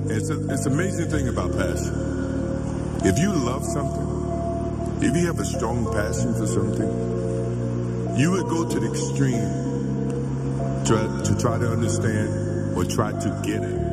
It's an amazing thing about passion. If you love something, if you have a strong passion for something, you would go to the extreme to try to understand or try to get it.